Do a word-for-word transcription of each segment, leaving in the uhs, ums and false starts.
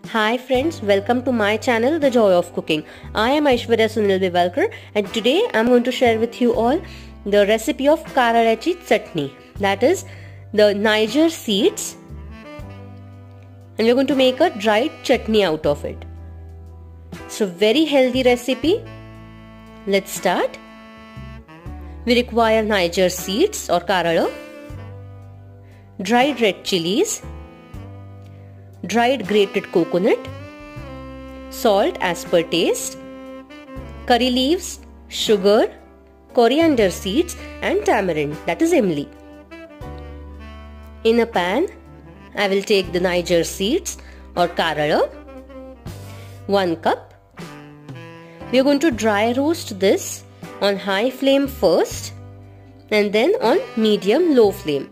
Hi friends, welcome to my channel The Joy of Cooking. I am Aishwarya Sunil Bivalkar and today I am going to share with you all the recipe of Karalyachi Chutney, that is the Niger seeds, and we are going to make a dried chutney out of it. So very healthy recipe. Let's start. We require Niger seeds or Karala, dried red chilies, dried grated coconut, salt as per taste, curry leaves, sugar, coriander seeds and tamarind, that is imli. In a pan, I will take the Niger seeds or Karala, one cup. We are going to dry roast this on high flame first and then on medium low flame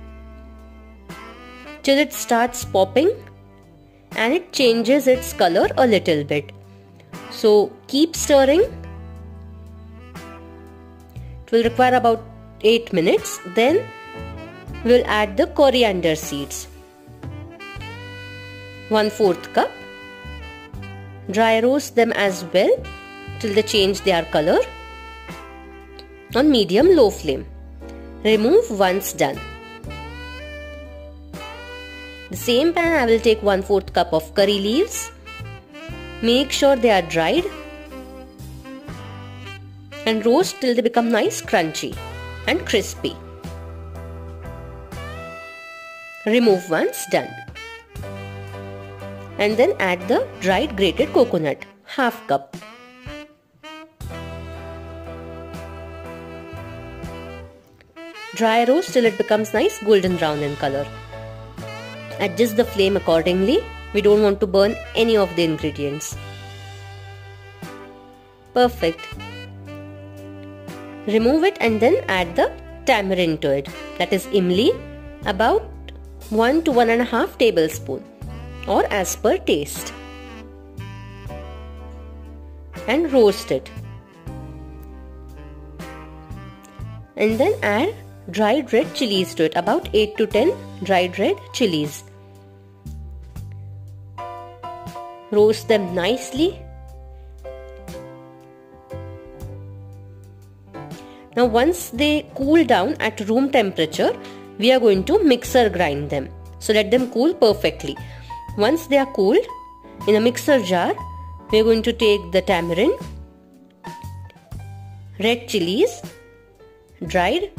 till it starts popping and it changes its color a little bit. So keep stirring. It will require about eight minutes. Then we'll add the coriander seeds, one fourth cup. Dry roast them as well till they change their color on medium low flame. Remove once done. The same pan I will take one fourth cup of curry leaves. Make sure they are dried and roast till they become nice crunchy and crispy. Remove once done. And then add the dried grated coconut, half cup. Dry roast till it becomes nice golden brown in color. Adjust the flame accordingly. We don't want to burn any of the ingredients. Perfect. Remove it and then add the tamarind to it, that is imli, about one to one and a half tablespoon or as per taste, and roast it. And then add dried red chilies to it, about eight to ten dried red chilies. Roast them nicely. Now once they cool down at room temperature, we are going to mixer grind them. So let them cool perfectly. Once they are cooled, in a mixer jar, we are going to take the tamarind, red chilies, dried,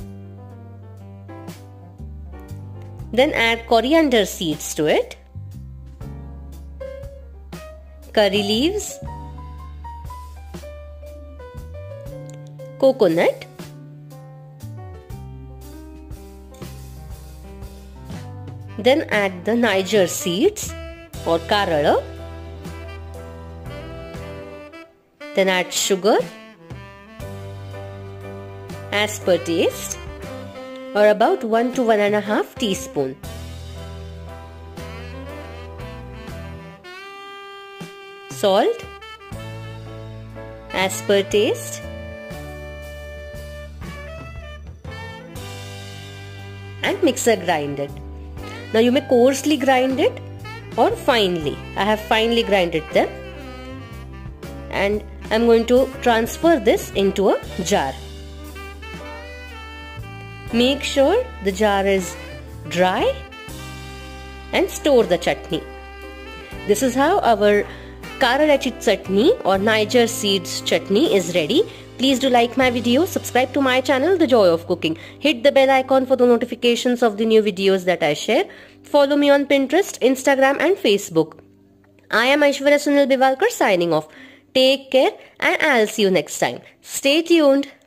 then add coriander seeds to it, curry leaves, coconut, then add the Niger seeds or Karala, then add sugar as per taste or about one to one and a half teaspoon. Salt as per taste, and mixer grind it. Now you may coarsely grind it or finely. I have finely grinded them and I am going to transfer this into a jar. Make sure the jar is dry and store the chutney. This is how our Karalyachi chutney or Niger seeds chutney is ready. Please do like my video, subscribe to my channel The Joy of Cooking. Hit the bell icon for the notifications of the new videos that I share. Follow me on Pinterest, Instagram and Facebook. I am Aishwarya Sunil Bivalkar signing off. Take care and I'll see you next time. Stay tuned.